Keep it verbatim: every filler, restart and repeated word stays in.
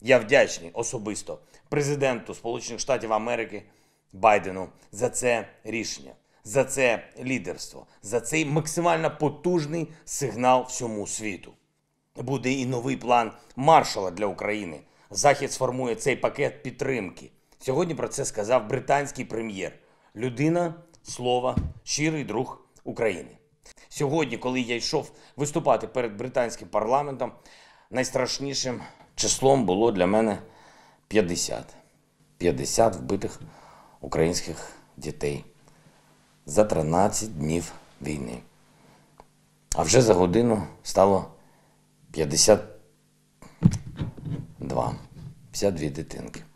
Я вдячний особисто президенту Сполучених Штатів Америки Байдену за це рішення, за це лідерство, за цей максимально потужний сигнал всьому світу. Буде і новий план Маршалла для України. Захід сформує цей пакет підтримки. Сьогодні про це сказав британський прем'єр. Людина, слова, щирий друг України. Сьогодні, коли я йшов виступати перед британським парламентом, найстрашнішим числом було для мене п'ятдесят. п'ятдесят вбитих українських дітей за тринадцять днів війни. А вже за годину стало п'ятдесят два. п'ятдесят дві дитинки.